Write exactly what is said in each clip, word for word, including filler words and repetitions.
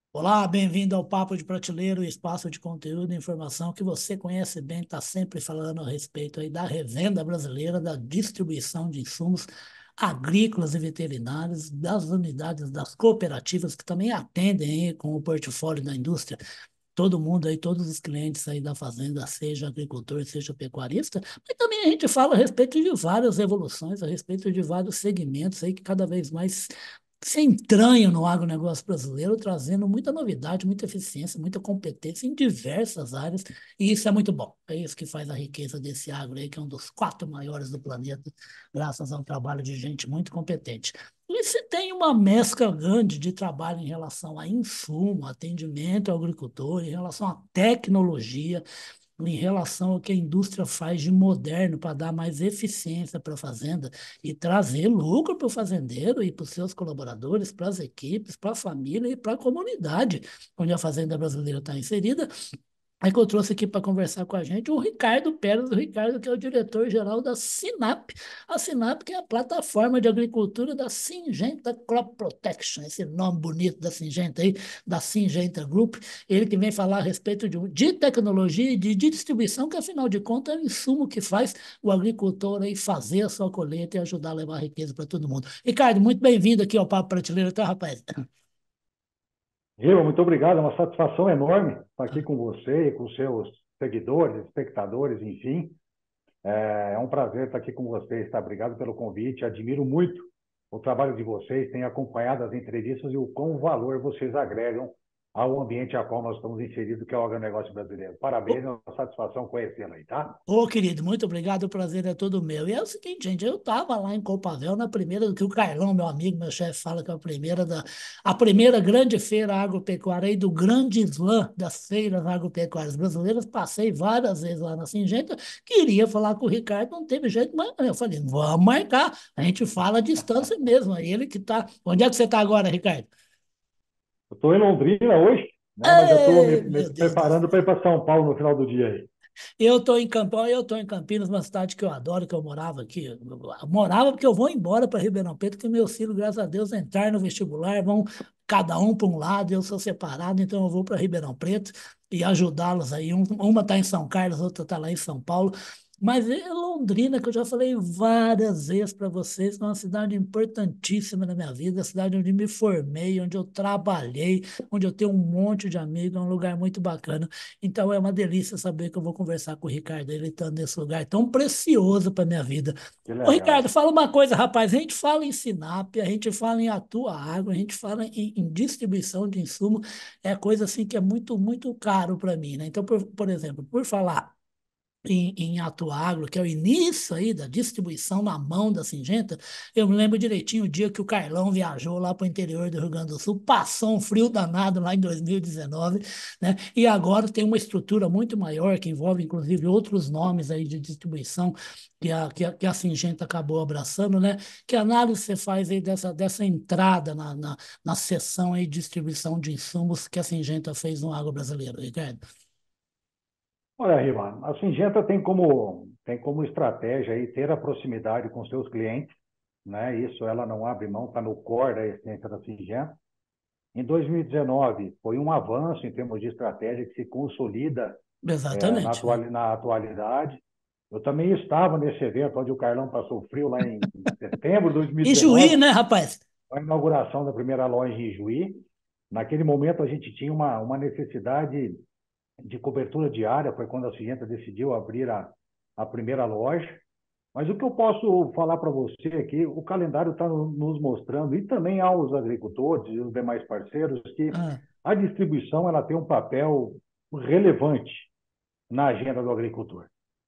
Olá, bem-vindo ao Papo de Prateleiro, o espaço de conteúdo e informação que você conhece bem, está sempre falando a respeito aí da revenda brasileira, da distribuição de insumos agrícolas e veterinários, das unidades, das cooperativas que também atendem aí com o portfólio da indústria. Todo mundo aí, todos os clientes aí da fazenda, seja agricultor, seja pecuarista, mas também a gente fala a respeito de várias evoluções, a respeito de vários segmentos aí que cada vez mais se entranham no agronegócio brasileiro, trazendo muita novidade, muita eficiência, muita competência em diversas áreas, e isso é muito bom. É isso que faz a riqueza desse agro aí, que é um dos quatro maiores do planeta, graças ao trabalho de gente muito competente. E se tem uma mescla grande de trabalho em relação a insumo, atendimento ao agricultor, em relação à tecnologia, em relação ao que a indústria faz de moderno para dar mais eficiência para a fazenda e trazer lucro para o fazendeiro e para os seus colaboradores, para as equipes, para a família e para a comunidade onde a fazenda brasileira está inserida. Aí que eu trouxe aqui para conversar com a gente o Ricardo Pérez, o Ricardo que é o diretor-geral da Sinap. A Sinap que é a plataforma de agricultura da Syngenta Crop Protection, esse nome bonito da Syngenta aí, da Syngenta Group. Ele que vem falar a respeito de, de tecnologia e de, de distribuição, que afinal de contas é o insumo que faz o agricultor aí fazer a sua colheita e ajudar a levar riqueza para todo mundo. Ricardo, muito bem-vindo aqui ao Papo Prateleiro, tá, rapaz? Gil, muito obrigado. É uma satisfação enorme estar aqui com você e com seus seguidores, espectadores, enfim. É é um prazer estar aqui com vocês, tá? Obrigado pelo convite. Admiro muito o trabalho de vocês, tenho acompanhado as entrevistas e o quão valor vocês agregam ao ambiente a qual nós estamos inseridos, que é o agronegócio brasileiro. Parabéns, é uma satisfação conhecê-lo aí, tá? Ô, querido, muito obrigado, o prazer é todo meu. E é o seguinte, gente, eu estava lá em Copavel na primeira, que o Carlão, meu amigo, meu chefe, fala que é a primeira, da, a primeira grande feira agropecuária aí do grande slam das feiras agropecuárias brasileiras. Passei várias vezes lá na Singenta, queria falar com o Ricardo, não teve jeito, mas eu falei, vamos marcar, a gente fala à distância mesmo. Aí ele que está. Onde é que você está agora, Ricardo? Eu estou em Londrina hoje, né? Mas já estou me, Ei, me meu Deus do preparando para ir céu. para São Paulo no final do dia aí. Eu estou em Campão, eu estou em Campinas, uma cidade que eu adoro, que eu morava aqui. Eu morava porque eu vou embora para Ribeirão Preto, que meus filhos, graças a Deus, entraram no vestibular, vão cada um para um lado, eu sou separado, então eu vou para Ribeirão Preto e ajudá-los aí. Um- uma está em São Carlos, outra está lá em São Paulo. Mas é Londrina, que eu já falei várias vezes para vocês, é uma cidade importantíssima na minha vida, a cidade onde me formei, onde eu trabalhei, onde eu tenho um monte de amigos, é um lugar muito bacana. Então é uma delícia saber que eu vou conversar com o Ricardo, ele estando nesse lugar tão precioso para minha vida. Que Ô, Ricardo, legal. fala uma coisa, rapaz. A gente fala em Sinap, a gente fala em Atua Água, a gente fala em, em distribuição de insumo, é coisa assim que é muito, muito caro para mim, né? Então, por, por exemplo, por falar em, em Atuagro, que é o início aí da distribuição na mão da Singenta, eu me lembro direitinho o dia que o Carlão viajou lá para o interior do Rio Grande do Sul, passou um frio danado lá em dois mil e dezenove, né? E agora tem uma estrutura muito maior, que envolve inclusive outros nomes aí de distribuição que a, que a, que a Singenta acabou abraçando, né? Que análise você faz aí dessa, dessa entrada na, na, na seção aí de distribuição de insumos que a Singenta fez no agro brasileiro, Ricardo? Olha, Riva, a Singenta tem como, tem como estratégia aí ter a proximidade com seus clientes, né? Isso ela não abre mão, está no core da essência da Singenta. Em dois mil e dezenove, foi um avanço em termos de estratégia que se consolida é, na, Exatamente, atual, né? na atualidade. Eu também estava nesse evento onde o Carlão passou frio lá em setembro de E Juí, dois mil e dezenove, né, rapaz? a inauguração da primeira loja em Juí. Naquele momento, a gente tinha uma, uma necessidade de cobertura diária, foi quando a Singenta decidiu abrir a, a primeira loja. Mas o que eu posso falar para você aqui, o calendário está nos mostrando, e também aos agricultores e os demais parceiros, que Ah, a distribuição ela tem um papel relevante na agenda do agricultor.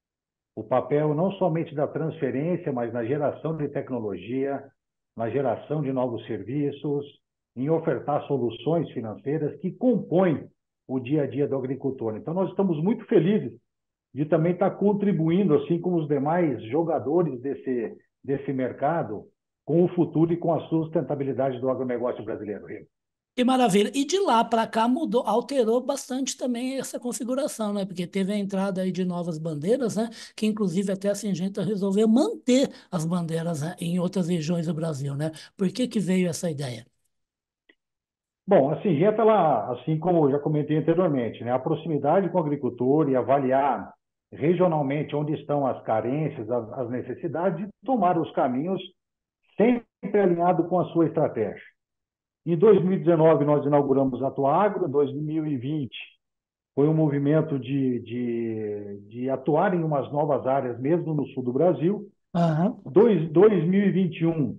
O papel não somente da transferência, mas na geração de tecnologia, na geração de novos serviços, em ofertar soluções financeiras que compõem o dia a dia do agricultor. Então, nós estamos muito felizes de também estar contribuindo, assim como os demais jogadores desse, desse mercado, com o futuro e com a sustentabilidade do agronegócio brasileiro. que maravilha. E de lá para cá mudou, alterou bastante também essa configuração, né? Porque teve a entrada aí de novas bandeiras, né? Que inclusive até a Singenta resolveu manter as bandeiras, né, em outras regiões do Brasil, né? Por que que veio essa ideia? Bom, a Singenta, ela, assim como eu já comentei anteriormente, né, a proximidade com o agricultor e avaliar regionalmente onde estão as carências, as, as necessidades, e tomar os caminhos sempre alinhado com a sua estratégia. Em dois mil e dezenove, nós inauguramos a Tuagro, em dois mil e vinte foi um movimento de, de, de atuar em umas novas áreas, mesmo no sul do Brasil. Aham. Dois, dois mil e vinte e um,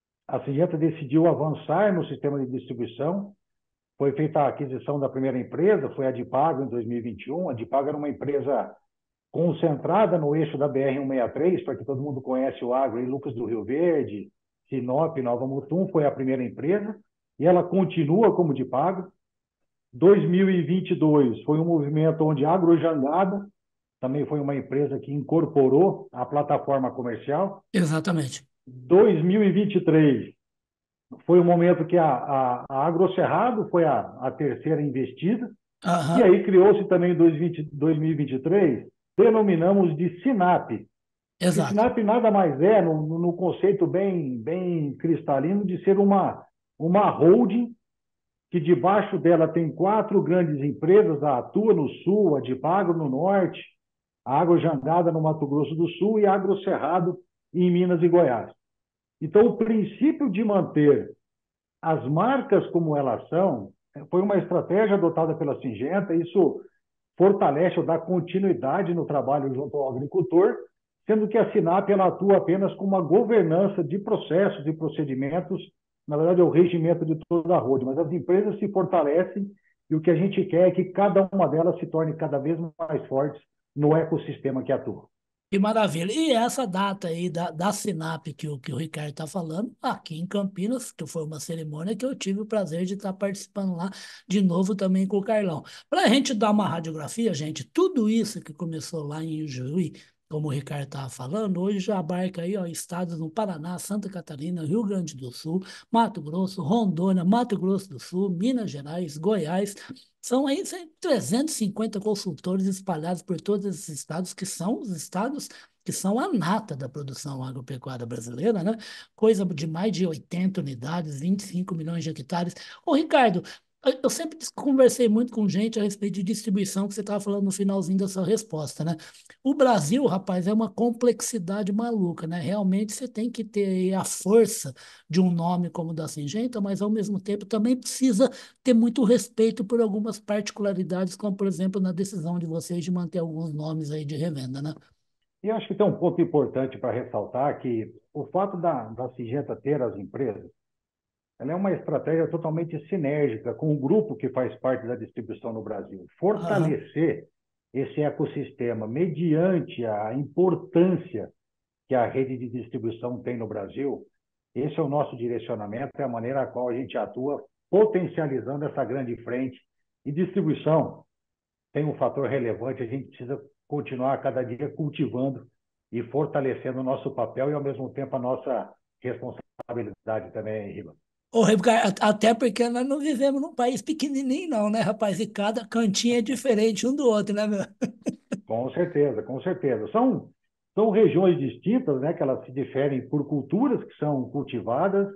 a Singenta decidiu avançar no sistema de distribuição. Foi feita a aquisição da primeira empresa, foi a Dipago em dois mil e vinte e um. A Dipago era uma empresa concentrada no eixo da B R cento e sessenta e três, para que todo mundo conhece o agro, em Lucas do Rio Verde, Sinop, Nova Mutum, foi a primeira empresa, e ela continua como Dipago. dois mil e vinte e dois foi um movimento onde a Agrojangada também foi uma empresa que incorporou a plataforma comercial. Exatamente. dois mil e vinte e três foi o momento que a, a, a Agrocerrado foi a, a terceira investida, e Aham. aí criou-se também em dois mil e vinte e três, denominamos de SINAP, que Exato. SINAP nada mais é, no, no conceito bem, bem cristalino, de ser uma, uma holding que debaixo dela tem quatro grandes empresas, a Atua no Sul, a Dipagro no Norte, a Agrojangada no Mato Grosso do Sul e a Agrocerrado em Minas e Goiás. Então, o princípio de manter as marcas como elas são foi uma estratégia adotada pela Singenta. Isso fortalece ou dá continuidade no trabalho junto ao agricultor, sendo que a SINAP ela atua apenas com uma governança de processos e procedimentos, na verdade é o regimento de toda a roda, mas as empresas se fortalecem e o que a gente quer é que cada uma delas se torne cada vez mais fortes no ecossistema que atua. Que maravilha. E essa data aí da, da SINAP que o, que o Ricardo está falando, aqui em Campinas, que foi uma cerimônia que eu tive o prazer de estar participando lá de novo também com o Carlão. Para a gente dar uma radiografia, gente, tudo isso que começou lá em Juí, como o Ricardo estava falando, hoje já abarca aí, ó, estados no Paraná, Santa Catarina, Rio Grande do Sul, Mato Grosso, Rondônia, Mato Grosso do Sul, Minas Gerais, Goiás. São aí trezentos e cinquenta consultores espalhados por todos esses estados, que são os estados que são a nata da produção agropecuária brasileira, né? Coisa de mais de oitenta unidades, vinte e cinco milhões de hectares. Ô, Ricardo, eu eu sempre conversei muito com gente a respeito de distribuição, que você estava falando no finalzinho da sua resposta, né? O Brasil, rapaz, é uma complexidade maluca, né? Realmente você tem que ter aí a força de um nome como o da Singenta, mas ao mesmo tempo também precisa ter muito respeito por algumas particularidades, como por exemplo na decisão de vocês de manter alguns nomes aí de revenda, né? E acho que tem um ponto importante para ressaltar que o fato da, da Singenta ter as empresas, ela é uma estratégia totalmente sinérgica com o grupo que faz parte da distribuição no Brasil. Aham. Fortalecer esse ecossistema mediante a importância que a rede de distribuição tem no Brasil, esse é o nosso direcionamento, é a maneira a qual a gente atua, potencializando essa grande frente. E distribuição tem um fator relevante, a gente precisa continuar a cada dia cultivando e fortalecendo o nosso papel e, ao mesmo tempo, a nossa responsabilidade também, Riba. Ô, Ricardo, até porque nós não vivemos num país pequenininho, não, né, rapaz? E cada cantinho é diferente um do outro, né, meu? Com certeza, com certeza. São, são regiões distintas, né, que elas se diferem por culturas que são cultivadas,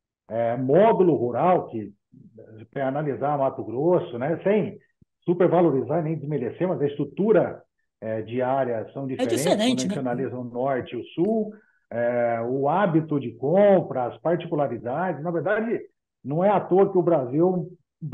é, módulo rural, que para analisar Mato Grosso, né, sem supervalorizar nem desmerecer, mas a estrutura é, de áreas são É diferentes quando a diferente, gente né? analisa o norte e o sul, é, o hábito de compra, as particularidades. Na verdade, não é à toa que o Brasil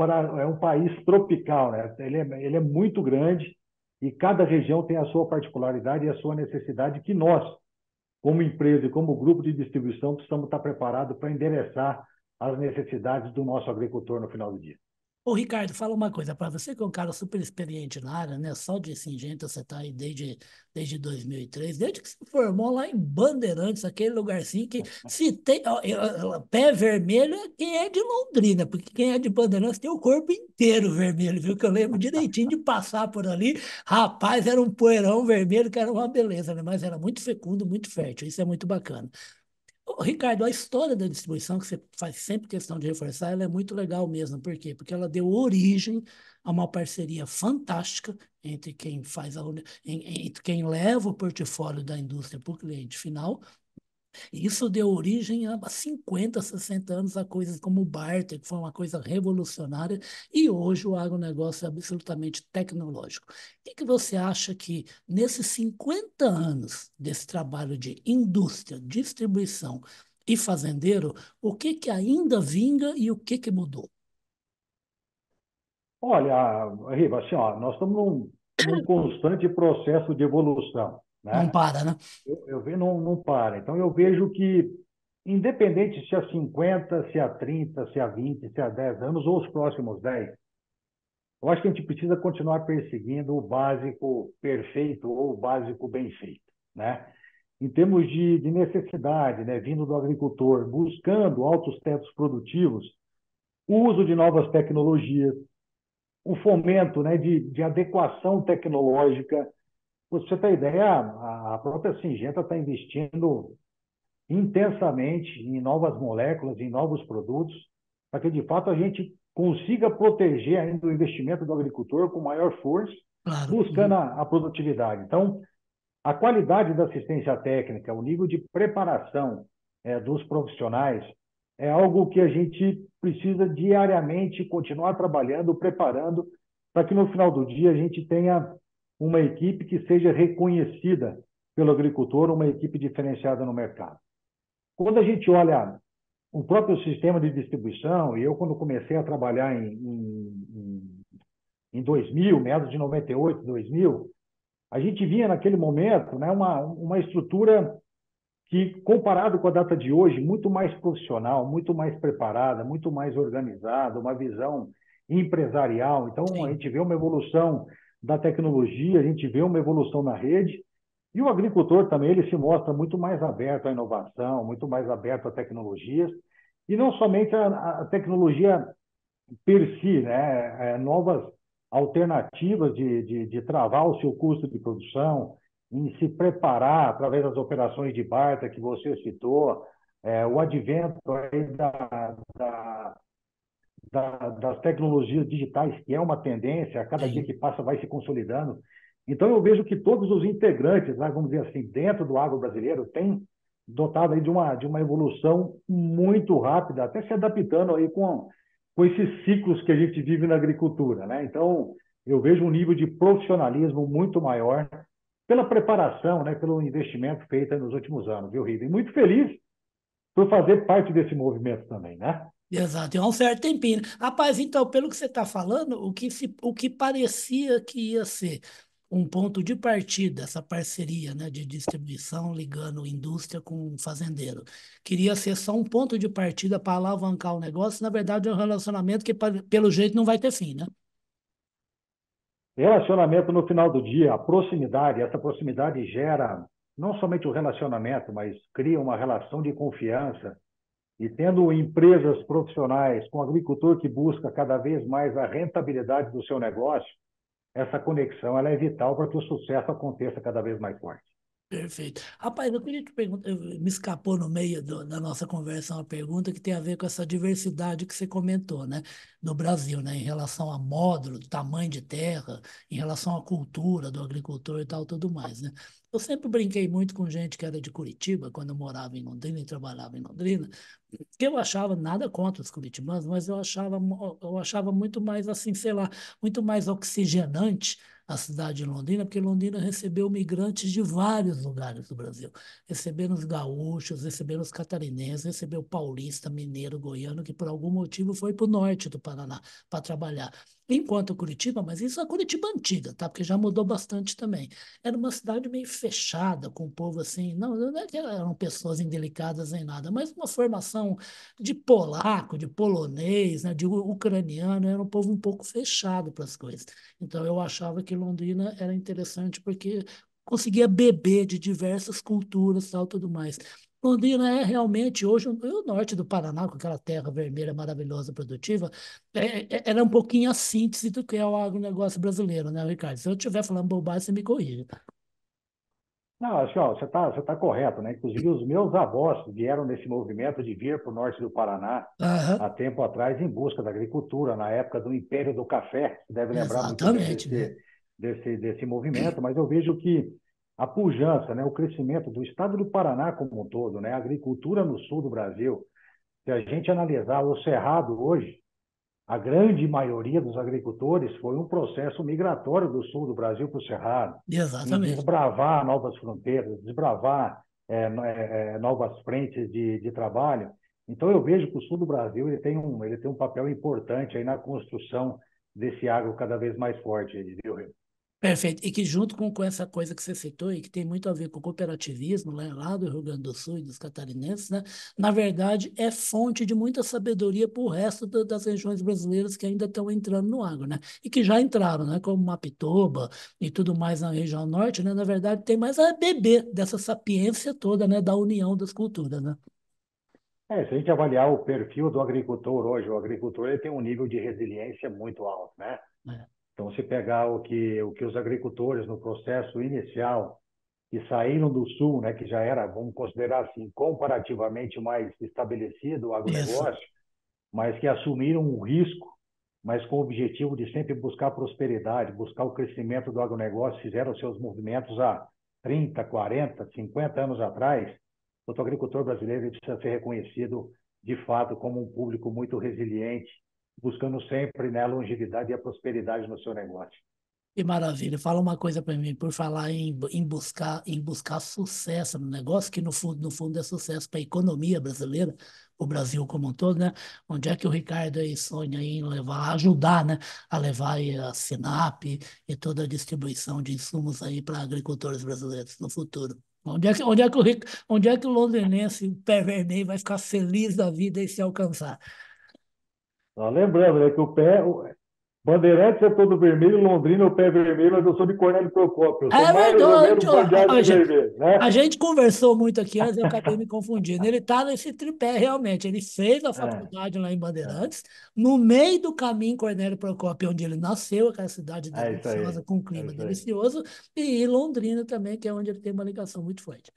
é um país tropical, né? Ele é, ele é muito grande e cada região tem a sua particularidade e a sua necessidade que nós, como empresa e como grupo de distribuição, precisamos estar preparados para endereçar as necessidades do nosso agricultor no final do dia. Ô, Ricardo, fala uma coisa, para você que é um cara super experiente na área, né? Só de Singenta você está aí desde, desde dois mil e três, desde que se formou lá em Bandeirantes, aquele lugarzinho que se tem, ó, eu- eu- pé vermelho é quem é de Londrina, porque quem é de Bandeirantes tem o corpo inteiro vermelho, viu? Que eu lembro direitinho de passar por ali, rapaz, era um poeirão vermelho que era uma beleza, né? Mas era muito fecundo, muito fértil, isso é muito bacana. Ô, Ricardo, a história da distribuição, que você faz sempre questão de reforçar, ela é muito legal mesmo. Por quê? Porque ela deu origem a uma parceria fantástica entre quem faz a, uni- em- entre quem leva o portfólio da indústria para o cliente final Isso deu origem há cinquenta, sessenta anos a coisas como o barter, que foi uma coisa revolucionária, e hoje o agronegócio é absolutamente tecnológico. O que que você acha que, nesses cinquenta anos desse trabalho de indústria, distribuição e fazendeiro, o que que ainda vinga e o que que mudou? Olha, Riva, assim, ó, nós estamos num, num constante processo de evolução, Não né? para, né? Eu, eu vejo, não, não para. Então, eu vejo que, independente se há cinquenta, se há trinta, se há vinte, se há dez anos ou os próximos dez, eu acho que a gente precisa continuar perseguindo o básico perfeito ou o básico bem feito, né? Em termos de, de necessidade, né, vindo do agricultor, buscando altos tetos produtivos, o uso de novas tecnologias, o fomento, né, de, de adequação tecnológica. Pra você ter ideia, a, a própria Syngenta está investindo intensamente em novas moléculas, em novos produtos, para que, de fato, a gente consiga proteger ainda o investimento do agricultor com maior força, Claro. buscando Uhum. a, a produtividade. Então, a qualidade da assistência técnica, o nível de preparação é, dos profissionais, é algo que a gente precisa diariamente continuar trabalhando, preparando, para que no final do dia a gente tenha uma equipe que seja reconhecida pelo agricultor, uma equipe diferenciada no mercado. Quando a gente olha o próprio sistema de distribuição, e eu, quando comecei a trabalhar em, em, em dois mil, meados de noventa e oito, dois mil, a gente via naquele momento, né, uma, uma estrutura que, comparado com a data de hoje, muito mais profissional, muito mais preparada, muito mais organizada, uma visão empresarial. Então, a Sim, gente vê uma evolução da tecnologia, a gente vê uma evolução na rede, e o agricultor também ele se mostra muito mais aberto à inovação, muito mais aberto a tecnologias, e não somente a, a tecnologia per si, né? É, novas alternativas de, de, de travar o seu custo de produção, em se preparar através das operações de barter que você citou, é, o advento aí da, da, da, das tecnologias digitais, que é uma tendência, a cada dia sim. que passa vai se consolidando. Então, eu vejo que todos os integrantes, né, vamos dizer assim, dentro do agro brasileiro, têm dotado aí de uma, de uma evolução muito rápida, até se adaptando aí com, com esses ciclos que a gente vive na agricultura, né? Então, eu vejo um nível de profissionalismo muito maior pela preparação, né, pelo investimento feito nos últimos anos, viu, Riva? E muito feliz por fazer parte desse movimento também, né? Exato, e há um certo tempinho. Rapaz, então, pelo que você está falando, o que, se, o que parecia que ia ser um ponto de partida, essa parceria, né, de distribuição ligando indústria com fazendeiro, queria ser só um ponto de partida para alavancar o negócio, na verdade é um relacionamento que, pa- pelo jeito, não vai ter fim, né? Relacionamento no final do dia, a proximidade, essa proximidade gera não somente o relacionamento, mas cria uma relação de confiança. E tendo empresas profissionais com agricultor que busca cada vez mais a rentabilidade do seu negócio, essa conexão ela é vital para que o sucesso aconteça cada vez mais forte. Perfeito. Rapaz, eu queria te perguntar, eu- me escapou no meio do- da nossa conversa uma pergunta que tem a ver com essa diversidade que você comentou, né, no Brasil, né, em relação a módulo, tamanho de terra, em relação à cultura do agricultor e tal, tudo mais, né. Eu sempre brinquei muito com gente que era de Curitiba, quando eu morava em Londrina e trabalhava em Londrina, que eu achava nada contra os curitibanos, mas eu achava, mo- eu achava muito mais assim, sei lá, muito mais oxigenante a cidade de Londrina, porque Londrina recebeu migrantes de vários lugares do Brasil. Receberam os gaúchos, receberam os catarinenses, recebeu paulista, mineiro, goiano, que por algum motivo foi para o norte do Paraná para trabalhar. Enquanto Curitiba, mas isso é Curitiba antiga, tá? Porque já mudou bastante também. Era uma cidade meio fechada, com o povo assim, não, não é que eram pessoas indelicadas nem nada, mas uma formação de polaco, de polonês, né, de u- ucraniano, era um povo um pouco fechado para as coisas. Então eu achava que Londrina era interessante porque conseguia beber de diversas culturas, tal, tudo mais. Londrina é realmente hoje o o norte do Paraná, com aquela terra vermelha maravilhosa, produtiva, é, é, ela é um pouquinho a síntese do que é o agronegócio brasileiro, né, Ricardo? Se eu estiver falando bobagem, você me corrija. Não, acho que ó, você está você tá correto, né? Inclusive, os meus avós vieram nesse movimento de vir para o norte do Paraná Aham, há tempo atrás em busca da agricultura, na época do Império do Café. Você deve lembrar muito bem exatamente, né? desse, desse, desse movimento, mas eu vejo que a pujança, né, o crescimento do estado do Paraná como um todo, né, a agricultura no sul do Brasil, se a gente analisar o Cerrado hoje, a grande maioria dos agricultores foi um processo migratório do sul do Brasil para o Cerrado, em Exatamente. desbravar novas fronteiras, desbravar é, é, novas frentes de, de trabalho. Então, eu vejo que o sul do Brasil ele tem um, ele tem um papel importante aí na construção desse agro cada vez mais forte, viu, Rio? Perfeito. E que junto com, com essa coisa que você citou e que tem muito a ver com o cooperativismo, né, lá do Rio Grande do Sul e dos catarinenses, né, na verdade é fonte de muita sabedoria para o resto da- das regiões brasileiras que ainda estão entrando no agro, né, e que já entraram, né, como Mapitoba e tudo mais na região norte, né, na verdade tem mais a beber dessa sapiência toda, né, da união das culturas, né. É, se a gente avaliar o perfil do agricultor hoje, o agricultor ele tem um nível de resiliência muito alto, né? É. Então, se pegar o que, o que os agricultores no processo inicial que saíram do sul, né, que já era, vamos considerar assim, comparativamente mais estabelecido o Isso. agronegócio, mas que assumiram um risco, mas com o objetivo de sempre buscar prosperidade, buscar o crescimento do agronegócio, fizeram seus movimentos há trinta, quarenta, cinquenta anos atrás. O agricultor brasileiro precisa ser reconhecido, de fato, como um público muito resiliente, buscando sempre, né, a longevidade e a prosperidade no seu negócio. Que maravilha. Fala uma coisa para mim, por falar em, em buscar em buscar sucesso no negócio, que no fundo, no fundo é sucesso para a economia brasileira, o Brasil como um todo, né? Onde é que o Ricardo aí sonha em levar, ajudar, né? A levar aí a Sinap e toda a distribuição de insumos aí para agricultores brasileiros no futuro. Onde é que, onde é que o, Ric- onde é que o londrinense, o pé vermelho, vai ficar feliz da vida e se alcançar? Lembrando, né, que o pé, Bandeirantes é todo vermelho, Londrina é o pé vermelho, mas eu sou de Cornélio Procópio. Eu sou É mais ou verdade, menos ó. bandeado A de gente, vermelho, a né? gente conversou muito aqui antes, eu acabei me confundindo. Ele está nesse tripé, realmente. Ele fez a É, faculdade lá em é, Bandeirantes, no meio do caminho Cornélio Procópio, onde ele nasceu, aquela cidade é isso deliciosa, aí, com um é clima isso aí. delicioso, e Londrina também, que é onde ele tem uma ligação muito forte.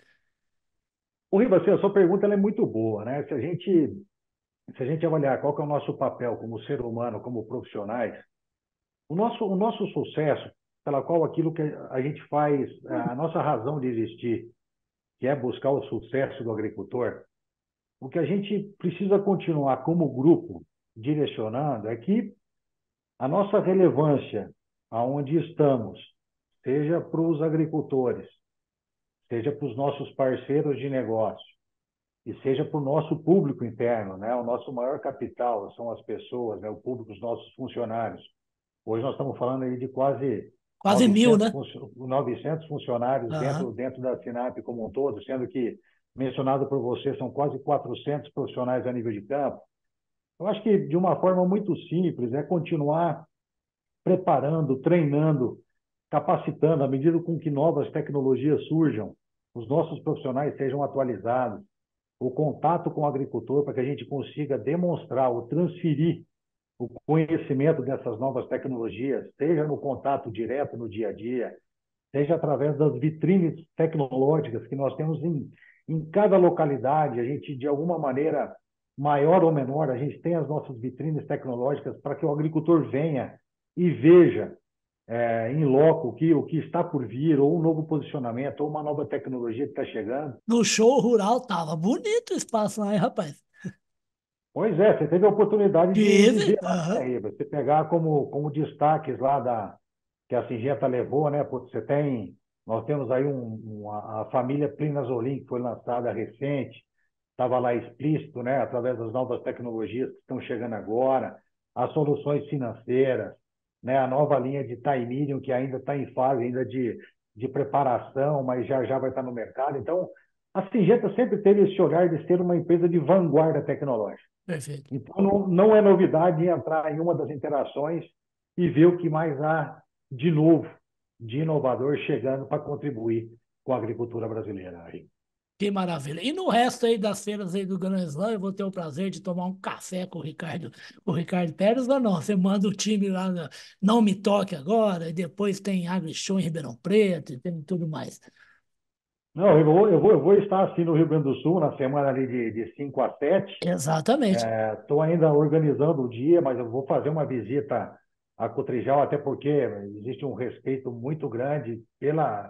O Riva, assim, a sua pergunta ela é muito boa, né? Se a gente, se a gente avaliar qual que é o nosso papel como ser humano, como profissionais, o nosso, o nosso sucesso, pela qual aquilo que a gente faz, a nossa razão de existir, que é buscar o sucesso do agricultor, o que a gente precisa continuar como grupo direcionando é que a nossa relevância aonde estamos, seja para os agricultores, seja para os nossos parceiros de negócio, e seja para o nosso público interno, né? O nosso maior capital são as pessoas, né? O público, os nossos funcionários. Hoje nós estamos falando aí de quase Quase mil, novecentos, né? funcio- novecentos funcionários dentro, Aham. dentro da Sinap como um todo, sendo que, mencionado por você, são quase quatrocentos profissionais a nível de campo. Eu acho que, de uma forma muito simples, é continuar preparando, treinando, capacitando, à medida com que novas tecnologias surjam, os nossos profissionais sejam atualizados, o contato com o agricultor para que a gente consiga demonstrar ou transferir o conhecimento dessas novas tecnologias, seja no contato direto no dia a dia, seja através das vitrines tecnológicas que nós temos em, em cada localidade, a gente, de alguma maneira, maior ou menor, a gente tem as nossas vitrines tecnológicas para que o agricultor venha e veja é, em loco o que, o que está por vir, ou um novo posicionamento, ou uma nova tecnologia que está chegando. No show rural tava bonito o espaço lá, hein, rapaz? Pois é, você teve a oportunidade de, de Tive. ver lá, Aham. né, você pegar como, como destaques lá da, que a Singenta levou, né? Putz, você tem, nós temos aí um, um, a a família Plinazolim, que foi lançada recente, estava lá explícito, né? Através das novas tecnologias que estão chegando agora, as soluções financeiras, né? A nova linha de Time Medium, que ainda está em fase ainda de, de preparação, mas já já vai estar no mercado. Então, a Singenta sempre teve esse olhar de ser uma empresa de vanguarda tecnológica. Perfeito. Então, não, não é novidade entrar em uma das interações e ver o que mais há de novo, de inovador, chegando para contribuir com a agricultura brasileira. Que maravilha. E no resto aí das feiras aí do Gran Slam, eu vou ter o prazer de tomar um café com o Ricardo, com o Ricardo Pérez, ou não? Você manda o time lá, no Não Me Toque agora, e depois tem AgriShow em Ribeirão Preto, e tem tudo mais. Não, eu vou, eu vou, eu vou estar assim no Rio Grande do Sul, na semana ali de, de cinco a sete. Exatamente. Estou ainda organizando o dia, mas eu vou fazer uma visita a Cotrijal, até porque existe um respeito muito grande pela,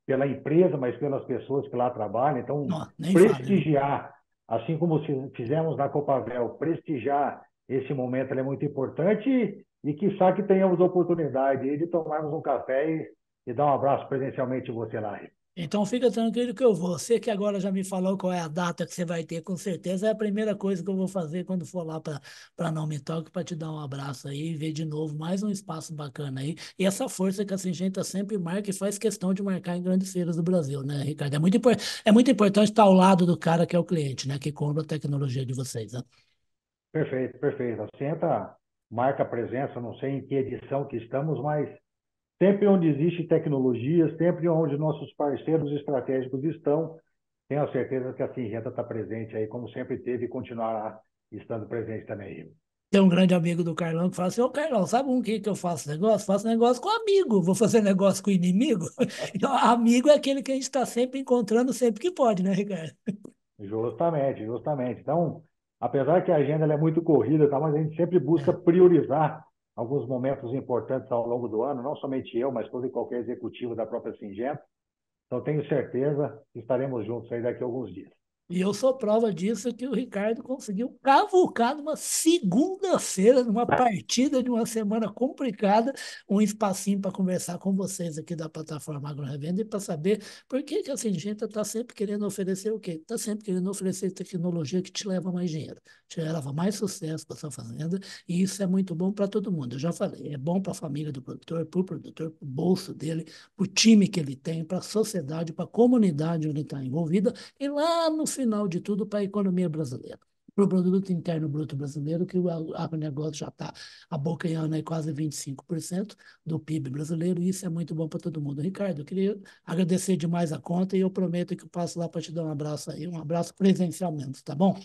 pela empresa, mas pelas pessoas que lá trabalham. Então, Não, nem fale, né? prestigiar, assim como fizemos na Copavel, prestigiar esse momento é muito importante e, e quiçá que tenhamos a oportunidade de tomarmos um café e, e dar um abraço presencialmente em você lá. Então fica tranquilo que eu vou. Você que agora já me falou qual é a data que você vai ter, com certeza é a primeira coisa que eu vou fazer quando for lá para para Não Me Toque, para te dar um abraço aí e ver de novo mais um espaço bacana aí. E essa força que a Singenta sempre marca e faz questão de marcar em grandes feiras do Brasil, né, Ricardo? É muito, impor- é muito importante estar ao lado do cara que é o cliente, né, que compra a tecnologia de vocês, né? Perfeito, perfeito. A Senta marca presença, não sei em que edição que estamos, mas sempre onde existe tecnologia, sempre onde nossos parceiros estratégicos estão, tenho a certeza que a Singenta está presente aí, como sempre teve e continuará estando presente também. Tem um grande amigo do Carlão que fala assim: Ô Carlão, sabe com que que eu faço negócio? Faço negócio com amigo, vou fazer negócio com inimigo. Então, amigo é aquele que a gente está sempre encontrando sempre que pode, né, Ricardo? Justamente, justamente. Então, apesar que a agenda ela é muito corrida, tá, mas a gente sempre busca É. priorizar alguns momentos importantes ao longo do ano, não somente eu, mas todo e qualquer executivo da própria Singenta. Então, tenho certeza que estaremos juntos aí daqui a alguns dias. E eu sou prova disso que o Ricardo conseguiu cavucar numa segunda-feira, numa partida de uma semana complicada, um espacinho para conversar com vocês aqui da plataforma Agro Revenda e para saber por que que a Singenta está sempre querendo oferecer o quê? Está sempre querendo oferecer tecnologia que te leva mais dinheiro, te leva mais sucesso para sua fazenda, e isso é muito bom para todo mundo. Eu já falei, é bom para a família do produtor, para o produtor, para o bolso dele, para o time que ele tem, para a sociedade, para a comunidade onde ele está envolvida e lá no final de tudo para a economia brasileira. Para o produto interno bruto brasileiro, que o agronegócio já está abocanhando aí quase vinte e cinco por cento do P I B brasileiro, e isso é muito bom para todo mundo. Ricardo, eu queria agradecer demais a conta e eu prometo que eu passo lá para te dar um abraço aí, um abraço presencialmente, tá bom?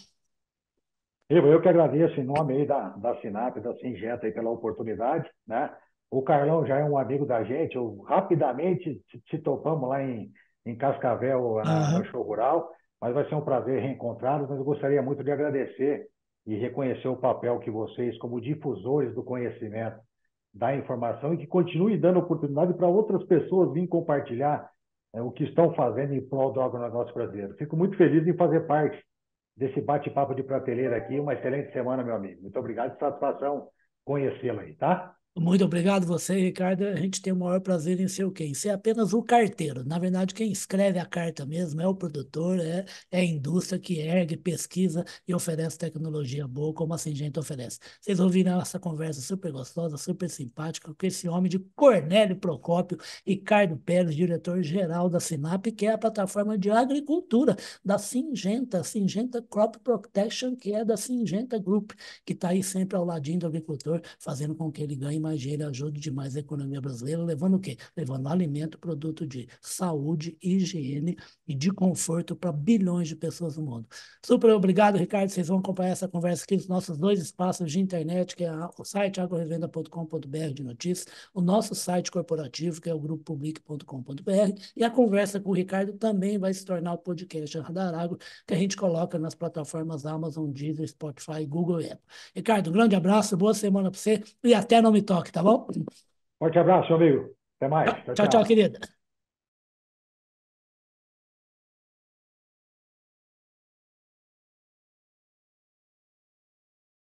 Eu, eu que agradeço em nome aí da, da Sinap, da Singenta aí pela oportunidade, né? O Carlão já é um amigo da gente, eu rapidamente te, te topamos lá em, em Cascavel, na, no Aham. show rural, mas vai ser um prazer reencontrá-los, mas eu gostaria muito de agradecer e reconhecer o papel que vocês, como difusores do conhecimento, da informação, e que continue dando oportunidade para outras pessoas virem compartilhar é, o que estão fazendo em prol do agronegócio brasileiro. Fico muito feliz em fazer parte desse bate-papo de prateleira aqui. Uma excelente semana, meu amigo. Muito obrigado, satisfação conhecê-lo aí, tá? Muito obrigado você, Ricardo. A gente tem o maior prazer em ser o quê? Em ser apenas o carteiro. Na verdade, quem escreve a carta mesmo é o produtor, é, é a indústria que ergue, pesquisa e oferece tecnologia boa, como a Singenta oferece. Vocês ouviram essa conversa super gostosa, super simpática, com esse homem de Cornélio Procópio, Ricardo Pérez, diretor-geral da Sinap, que é a plataforma de agricultura da Singenta, Singenta Crop Protection, que é da Singenta Group, que está aí sempre ao ladinho do agricultor, fazendo com que ele ganhe mais dinheiro, ajude demais a economia brasileira, levando o quê? Levando alimento, produto de saúde, higiene e de conforto para bilhões de pessoas no mundo. Super obrigado, Ricardo. Vocês vão acompanhar essa conversa aqui nos nossos dois espaços de internet, que é o site agrorevenda ponto com ponto br de notícias, o nosso site corporativo, que é o grupo public ponto com ponto br, e a conversa com o Ricardo também vai se tornar o podcast Radar Agro, que a gente coloca nas plataformas Amazon, Deezer, Spotify, Google e Apple. Ricardo, um grande abraço, boa semana para você e até não me toque, tá bom? Forte abraço, meu amigo. Até mais. Tchau, Tchau, tchau, tchau. querida.